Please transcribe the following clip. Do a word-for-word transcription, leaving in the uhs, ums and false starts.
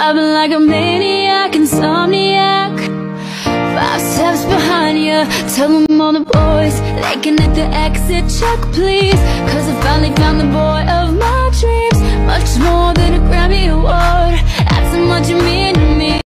I've been like a maniac, insomniac, five steps behind you. Tell them all the boys they can hit the exit check, please, 'cause I finally found the boy of my dreams.